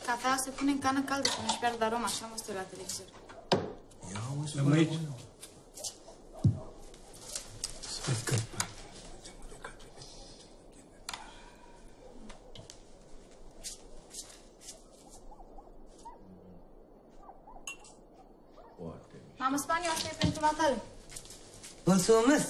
Cafea se pune în cană caldă să nu-și pierdă aroma, așa mă stau la televizor. Ia uite, Lăm aici. Mamă, Spaniu, asta e pentru Natale. Mulțumesc!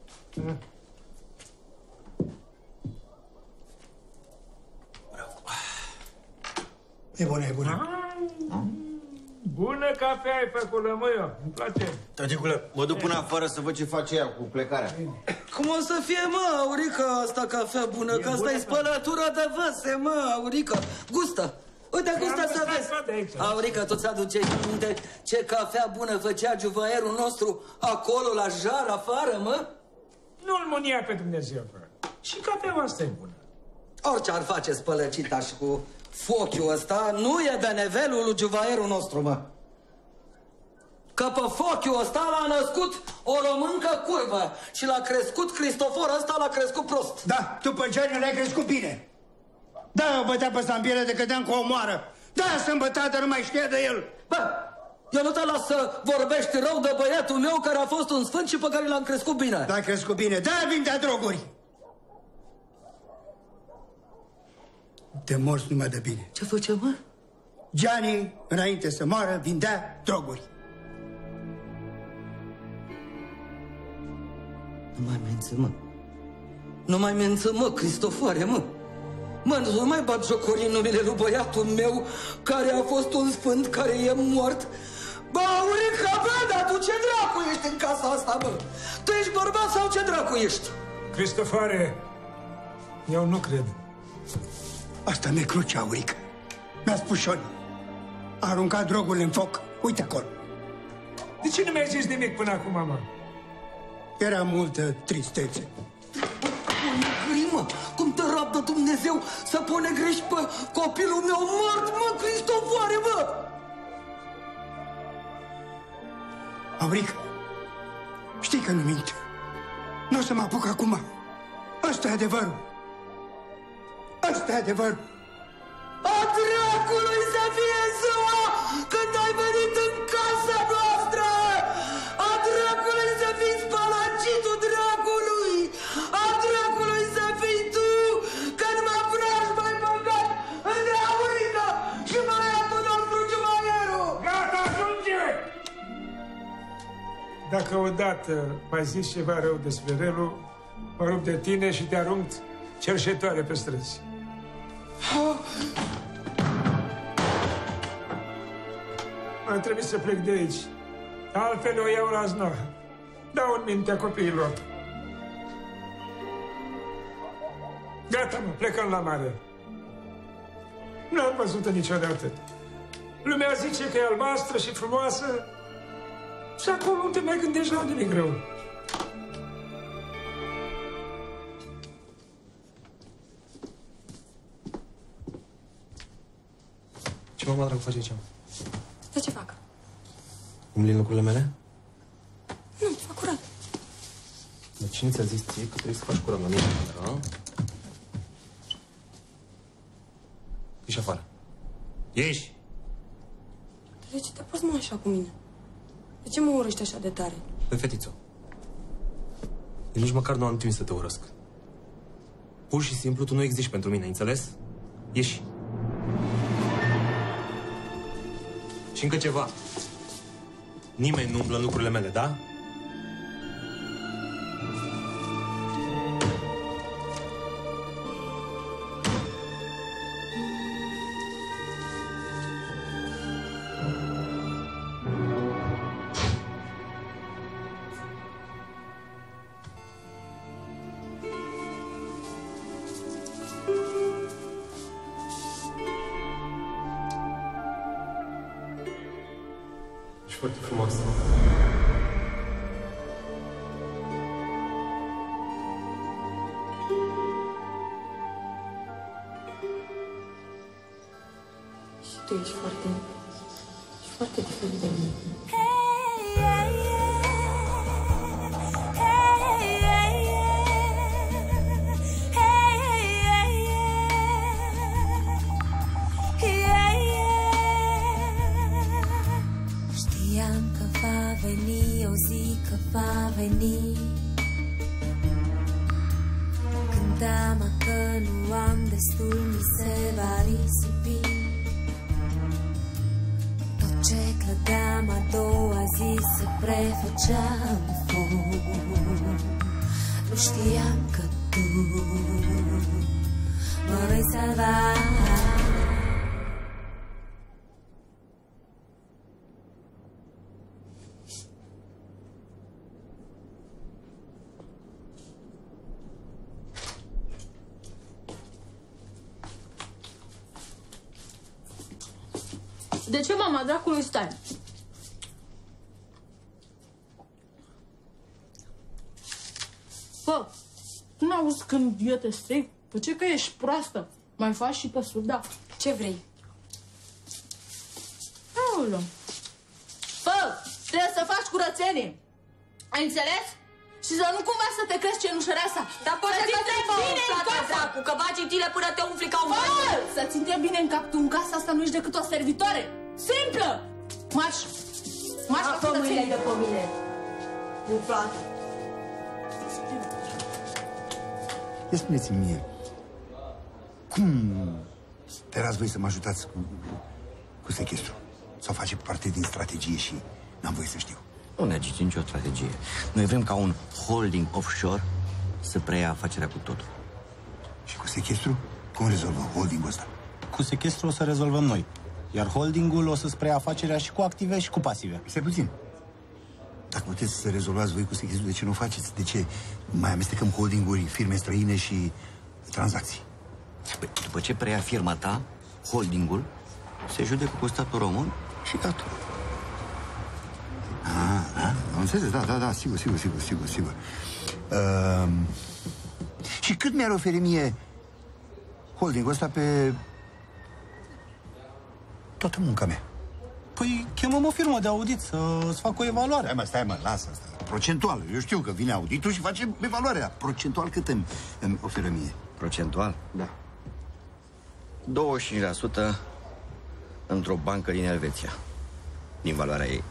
E bună, e bună. Bună cafea ai făcut, lămâie, îmi place. Tăticule, mă duc până afară să văd ce face ea cu plecarea. Cum o să fie, mă, Aurica, asta cafea bună? Că asta e spălătura de vase, mă, Aurica. Gustă! Uite, gustă să vezi! Aurica, tu ți-aduce minte ce cafea bună făcea juvaierul nostru acolo, la jar, afară, mă? Nu-l mânia pe Dumnezeu, bă. Și cafeaua asta e bună. Orice ar face spălăcita și cu fochiul ăsta, nu e de nivelul lui juvaierul nostru, mă. Că pe fochiul ăsta l-a născut o româncă curvă și l-a crescut Cristofor ăsta, l-a crescut prost. Da, tu pe Gianni l-ai crescut bine. Da, o bătea pe Stambiere de cădeam cu o moară. Da, sâmbătată nu mai știa de el. Bă, eu nu te las să vorbești rău de băiatul meu care a fost un sfânt și pe care l-am crescut bine. L-ai crescut bine, da, vindea droguri. Te morți numai de bine. Ce face, mă? Gianni, înainte să moară, vindea droguri. Nu mai menți, mă. Nu mai menți, mă, Cristofoare, mă. Mă, nu mai bat jocori în numele lui băiatul meu, care a fost un sfânt, care e mort. Bă, Aurica, bă, dar tu ce dracu ești în casa asta, bă? Tu ești bărbat sau ce dracu ești? Cristofoare, eu nu cred. Asta mi-e cruce, Aurica. Mi-a spus Șoni. A aruncat drogurile în foc. Uite acolo. De ce nu mi-ai zis nimic până acum, mă? Era multă tristețe. Mă, cum te rabdă Dumnezeu să pune greș pe copilul meu mort, mă, Cristofoare, mă! Aurica, știi că nu mint. Nu o să mă apuc acum. Ăsta e adevărul. Ăsta e adevărul. A dracului să fie ziua când ai venit în casa noastră! A dracului să fii spălăcitul dracului! A dracului să fii tu când mă cunoști mai băgat între Aurica și băiatul nostru juvaierul! Gata, ajunge! Dacă odată mai zici ceva rău despre Relu, mă rup de tine și te arunc cerșetoare pe străzi. Mai trebuie să plec de aici. Altfel o iau la zna. Dau în mintea copiilor. Gata, mă, plecăm la mare. Nu am văzut-o niciodată. Lumea zice că e albastră și frumoasă și acolo nu te mai gândești la nimic rău. Ce mama dragă face aici? Dar ce fac? Îmi lin lucrurile mele? Nu, fac curat. Dar cine ți-a zis ție că trebuie să faci curat la mine? Da? Ieși afară. Ieși! De ce te poți, mă, așa cu mine? De ce mă urăști așa de tare? Păi, fetițo, eu nici măcar nu am trimis să te urăsc. Pur și simplu, tu nu existi pentru mine, înțeles? Ieși! Și încă ceva. Nimeni nu umblă în lucrurile mele, da? Ești foarte frumoasă. Și tu ești foarte diferit de mine. Yeah. veni o zi că va veni. Când teama că nu am destul mi se va risipi. Tot ce clădeam a doua zi se prefăcea în fum. Nu știam că tu mă vei salva. De ce mama dracului stai? Bă, nu auzi când eu te strig? Pe ce că ești proastă? Mai faci și pe surda. Ce vrei? Aoleu. Bă, trebuie să faci curățenie. Ai înțeles? Și să nu cumva să te crezi cenușăreasa. Dar poate să te bine în casă, că bagi tine până te umfli ca un băi. Să-ți intre bine în cap, tu în casa asta nu ești decât o servitoare. Simplă! Marș! Marș la curățenie. de pe mine. Umflată. Ia spuneți-mi mie, cum sperați voi să mă ajutați cu sechestru? Sau face parte din strategie și n-am voie să știu? Nu ne agiți nicio strategie. Noi vrem ca un holding offshore să preia afacerea cu totul. Și cu sechestru? Cum rezolvăm holdingul ăsta? Cu sechestru o să rezolvăm noi. Iar holdingul o să-ți preia afacerea și cu active și cu pasive. Stai puțin. Dacă puteți să rezolvați voi cu sechestru, de ce nu faceți? De ce mai amestecăm holdinguri, firme străine și tranzacții? Păi, după ce preia firma ta, holdingul se judecă cu statul român și gata. Am înțeles, da, sigur. Și cât mi-ar oferi mie holdingul ăsta pe toată munca mea? Păi chemăm o firmă de audit să-ți facă o evaluare. Stai mă, lasă asta. Procentual. Eu știu că vine auditul și face evaluarea. Procentual cât îmi oferă mie? Procentual? Da. 25% într-o bancă din Elveția, din valoarea ei.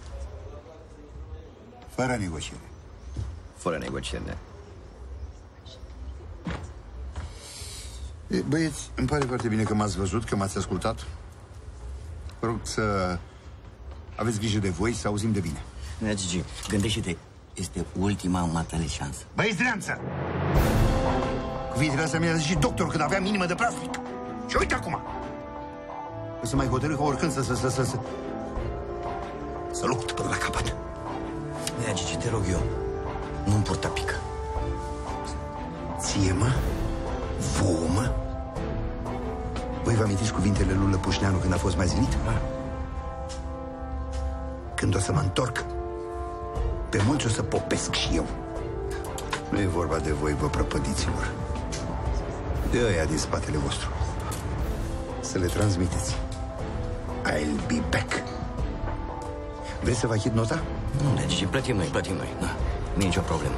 Fără negociere. Fără negociere. Băieți, îmi pare foarte bine că m-ați văzut, că m-ați ascultat. Vă rog să aveți grijă de voi, să auzim de bine. Nea Gigi, gândește-te, este ultima matale șansă. Băi, zdreanță! Cuvintele astea mi-a zis și doctorul când aveam inimă de plastic. Și uite acum! O să mai hotărâ ca oricând să lupt până la capăt. Nea Gigi, te rog eu, nu-mi purta pică. Ție, mă? Vouă, mă? Voi vă amintiți cuvintele lui Lăpușneanu când a fost mai zilnic? Când o să mă întorc, pe mulți o să popesc și eu. Nu e vorba de voi, vă prăpădiților. De ăia din spatele vostru. Să le transmiteți. I'll be back. Vreți să vă achit nota? Nu, Nea Gigi, plătim noi. Da, nu e nicio problemă.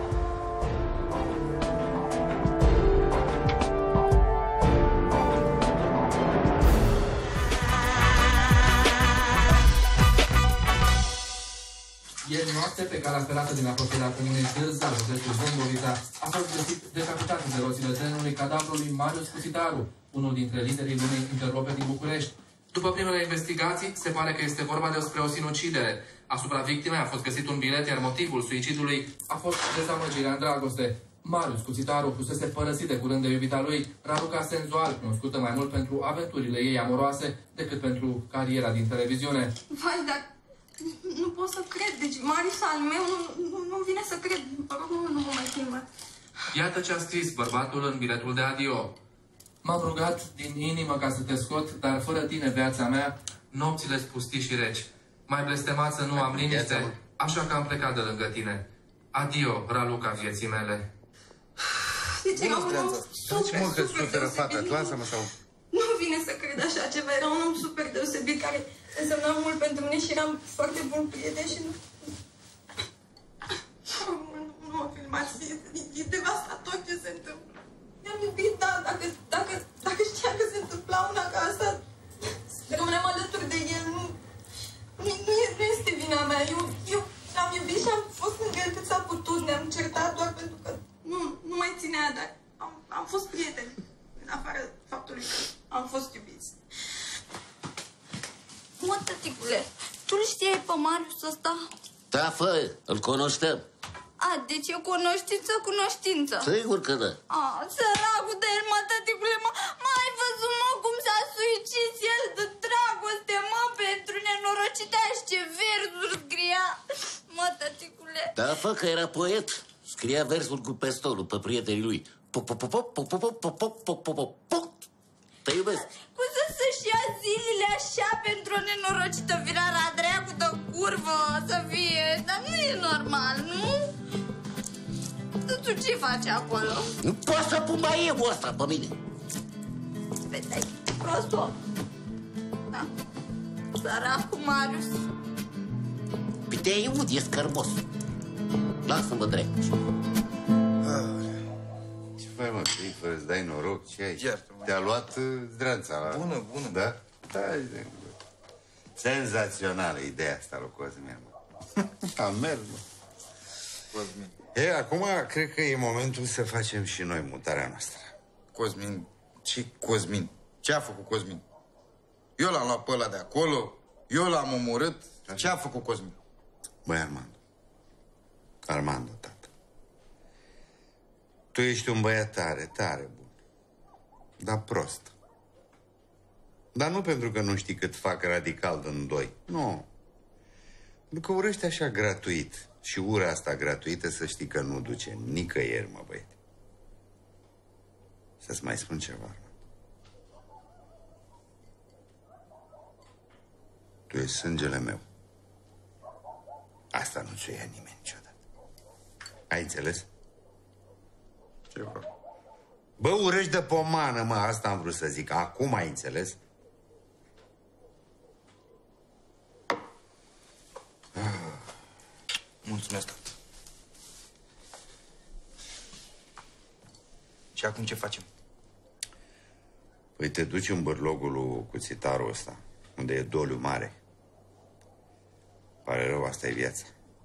Ieri noapte, pe calea ferată din apropierea comunei Dârza, județul Dâmbovița, a fost găsit decapitat de roțile trenului cadavrul lui Marius Cusitaru, unul dintre liderii lunii interlope din București. După primele investigații, se pare că este vorba despre o sinucidere. Asupra victimei a fost găsit un bilet, iar motivul suicidului a fost dezamăgirea în dragoste. Marius Cusitaru fusese părăsit de curând de iubita lui, Raluca Senzual, cunoscută mai mult pentru aventurile ei amoroase decât pentru cariera din televiziune. Vai, dar nu pot să cred. Deci Marius al meu nu vine să cred. Nu mă mai filmă. Iată ce a scris bărbatul în biletul de adio. M-am rugat din inimă ca să te scot, dar fără tine, viața mea, nopțile-s pustii și reci. Mai blestemat să nu am liniște, așa că am plecat de lângă tine. Adio, Raluca vieții mele. Deci era un om super deosebit. Lasă-mă sau... Nu vine să cred așa ceva. Era un om super deosebit care însemna mult pentru mine și eram foarte bun prieten și nu... Nu mă filmați, e devastator ce se întâmplă. I-am iubit, da, dacă știa că se întâmpla una ca asta, rămânem alături de el, nu este vina mea, eu Tu-l știai pe Marius ăsta? Da, fă, îl cunoșteam. Deci e cunoștință. Sigur că da. Săracul de el, mă, tăticule, mai văzut, mă, cum s-a suicit el de dragoste, mă, pentru nenorocita și ce versuri scria. Mă, tăticule. Da, fă, că era poet. Scria versuri cu pestolul pe prietenii lui. Te iubesc. Cum să-și ia zilele așa pentru o nenorocită virara dracu de curvă să fie? Dar nu e normal, nu? Tu ce faci acolo? Nu poți să pun baievul ăsta pe mine. Stai, prostul. Da? Săracul Marius. Păi te-ai iubut, e scărbos. Lasă-mă, dracu. Ce faci, mă, Clifford, îți dai noroc, ce ai? Te-a luat zdranța la... Bună. Da? Da, senzațională ideea asta, lui Cosmin, mă. Am mers, mă. Cosmin. E, acum cred că e momentul să facem și noi mutarea noastră. Cosmin? Ce Cosmin? Ce a făcut Cosmin? Eu l-am luat pe ăla de acolo, eu l-am omorât. Ce a făcut Cosmin? Băi, Armando, tată. Tu ești un băiat tare bun. Dar prost. Dar nu pentru că nu știi cât fac radical din doi. Nu. Pentru că urăști așa gratuit. Și ura asta gratuită să știi că nu duce nicăieri, mă, băiete. Să-ți mai spun ceva, Armando. Tu ești sângele meu. Asta nu ți-o ia nimeni niciodată. Ai înțeles? Ce fac? Bă, urăști de pomană, mă, asta am vrut să zic. Acum ai înțeles? Mulțumesc, tată. Și acum ce facem? Păi te duci în bârlogul lui cuțitarul ăsta, unde e doliu mare. Pare rău, asta e viața.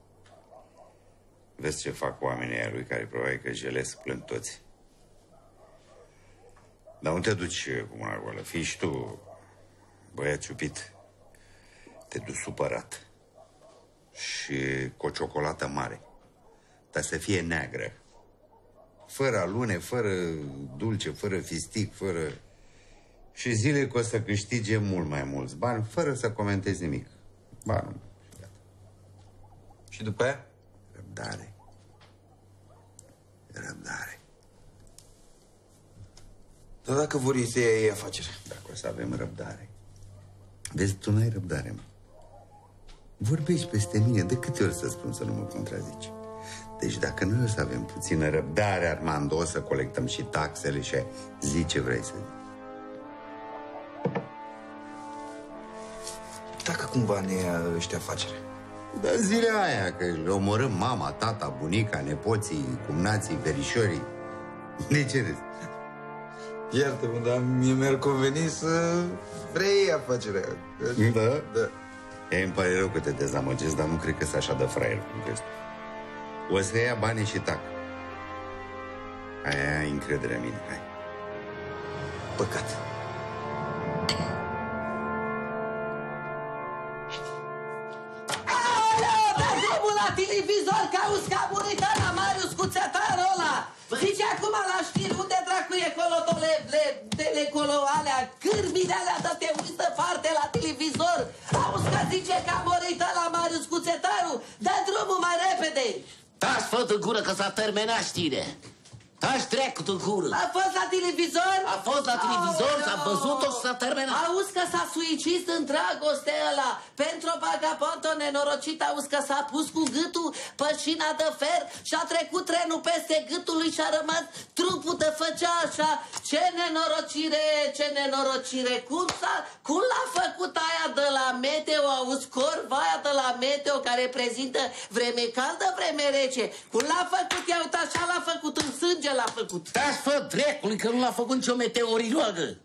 Vezi ce fac oamenii aia lui care probabil că jelesc, plâng toți. Dar nu te duci cu mâna goală. Fii și tu, băiat ciupit. Te duci supărat. Și cu o ciocolată mare. Dar să fie neagră. Fără alune, fără dulce, fără fistic, fără... Și zile că o să câștige mult mai mulți bani, fără să comentezi nimic. Bani. Și după aia? Răbdare. Răbdare. Dar dacă vor să ia ei afacere? Dacă o să avem răbdare. Vezi, tu n-ai răbdare, mă. Vorbești peste mine, de câte ori să spun să nu mă contrazici? Deci dacă noi o să avem puțină răbdare, Armando, o să colectăm și taxele și zi ce vrei să zici. Dacă cumva ne ia ăștia afacere? Dar zilea aia, că le omorâm mama, tata, bunica, nepoții, cumnații, verișorii. De ce râzi? Iartă-mă, dar mie mi-ar conveni să vrei afacerea. Da? Da. Ei, îmi pare rău că te dezamăgesc, dar nu cred că sunt așa de fraier cum crezi tu. O să ia banii și tac. Ai încredere în mine, hai. Păcat. Aoleu, dă drumul la televizor, că auzi că a murit ăla Marius Cuțetarul ăla. Zice acum la știri unde dracu e colo telecolo alea, cârbile alea de te uită foarte la televizor. Auzi că zice că a murit ăla Marius Cuțetarul. Dă drumul mai repede. Taci, fă în gură că s-a terminat știrea. Taci treacu în gură. A fost la televizor? A fost la televizor, s-a văzut-o și s-a terminat. Auzi că s-a suicit în dragoste ăla. Pentru o vagabondă nenorocit, auzi că s-a pus cu gâtul pe șina de fer și a trecut trenul peste gâtul lui și a rămas trupul de făcea așa. Ce nenorocire, ce nenorocire. Cum l-a făcut aia de la meteo, auzi, corva aia de la meteo care prezintă vreme caldă, vreme rece. Cum l-a făcut, ia uite așa l-a făcut în sânge. L-a făcut. Da-și fă dracului că nu l-a făcut nicio meteoriloagă.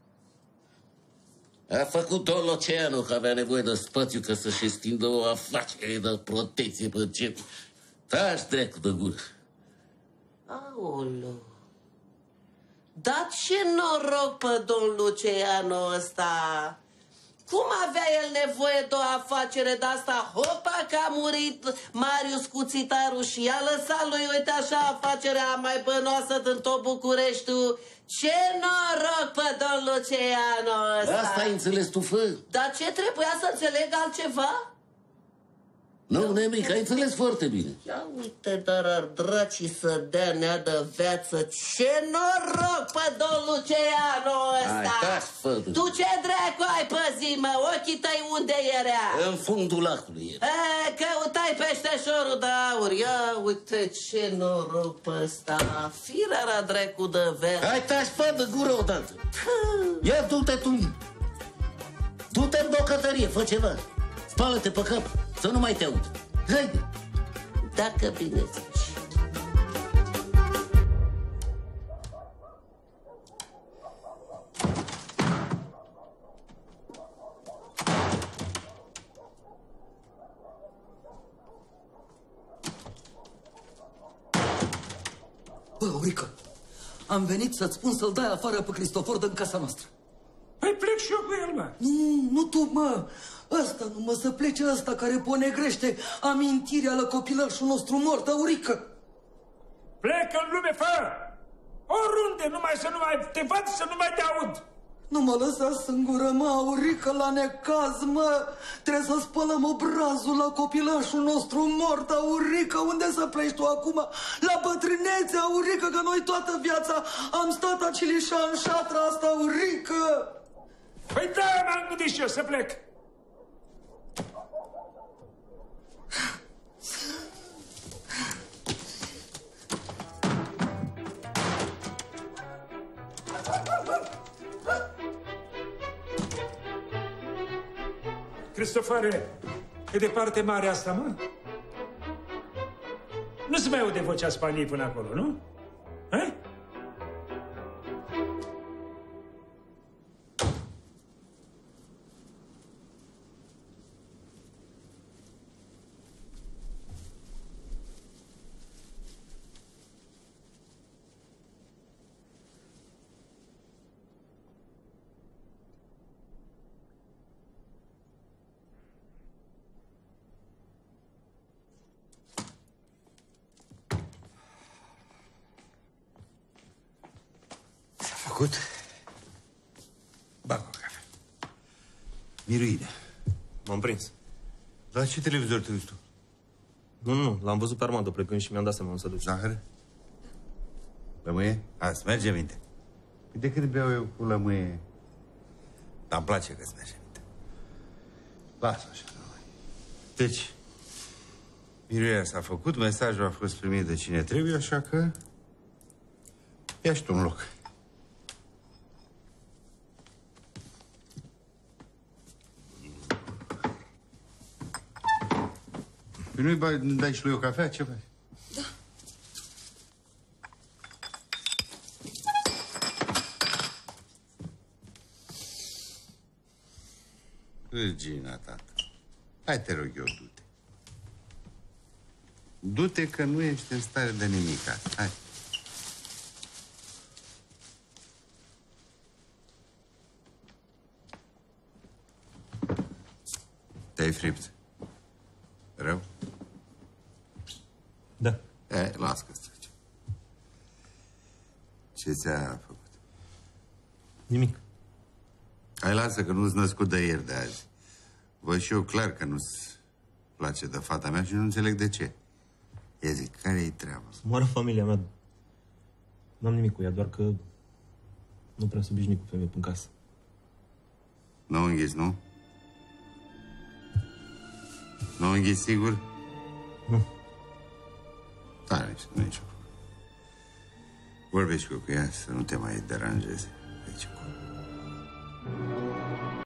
A făcut tot oceanul că avea nevoie de spațiu ca să-și extindă o afacere de protecție pe cer. Da-și dracu de gură. Aoleu. Dar ce noroc pe domnul Luceanu ăsta. Cum avea el nevoie de o afacere de asta? Hopa că a murit Marius Cuțitaru și i-a lăsat lui, uite așa, afacerea mai bănoasă din tot Bucureștiul. Ce noroc pe domn Luciano ăsta! Asta ai înțeles tu, fă? Dar ce trebuia să înțeleg altceva? Nu, nemic, ai înțeles foarte bine. Ia uite, dar ar dracii să dea nea de viață. Ce noroc pe domn Luciano ăsta! Hai, taci, fă. Tu ce dracu ai pe zi, mă? Ochii tăi unde erea? În fundul lacului era. Căutai peșteșorul de aur. Ia uite ce noroc pe ăsta. Firara dracu de viață. Hai, taci, fă de gură odată. Ia, du-te tu. Du-te în docătărie, fă ceva. Spală-te pe cap, să nu mai te aud. Haide! Dacă bine zici. Bă, Aurică, am venit să-ți spun să-l dai afară pe Cristofor din casa noastră. Păi plec și eu cu el, mă. Nu tu, mă. Ăsta nu, mă, să plece ăsta care ponegrește amintirea la copilășul nostru mort, Aurică. Plecă în lume, fă! Oriunde, numai să nu mai te văd, să nu mai te aud. Nu mă lăsa singură, mă, Aurică, la necaz, mă. Trebuie să spălăm obrazul la copilășul nostru mort, Aurică. Unde să pleci tu acum? La bătrânețe, Aurică, că noi toată viața am stat acilișa în șatra asta, Aurică. Păi da, m-am gândit și eu să plec. Cristofare, e departe mare asta, mă? Nu se mai aude vocea Spaniei până acolo, nu? Hai? Făcut? Bag o cafea. Miruine. M-am prins. La ce televizor te uiți tu? Nu, l-am văzut pe Armando plecând și mi-am dat seama unde să duci. Zahăr? Lămâie? Hai, să merge minte. De când beau eu cu lămâie? Dar îmi place că-ți merge minte. Lasă așa, numai. Deci, miruirea s-a făcut, mesajul a fost primit de cine trebuie, așa că ia și tu un loc. Păi nu-i dai și lui o cafea? Ce faci? Da. Regina, tată. Hai, te rog eu, du-te. Du-te că nu ești în stare de nimic. Hai. Te-ai fript? Rău? Da. Las că trece. Ce ți-a făcut? Nimic. Hai, lasă că nu-ți născut de ieri de azi. Văd și eu clar că nu-ți place de fata mea și nu înțeleg de ce. Ia zic, care-i treaba? Să moară familia mea. N-am nimic cu ea, doar că nu prea sunt obișnuit cu femei în casă. Nu o înghiți, nu? Nu o înghiți, sigur? Nu. Da, nu e nicio. Vorbești cu ea să nu te mai deranjezi. Aici, acolo.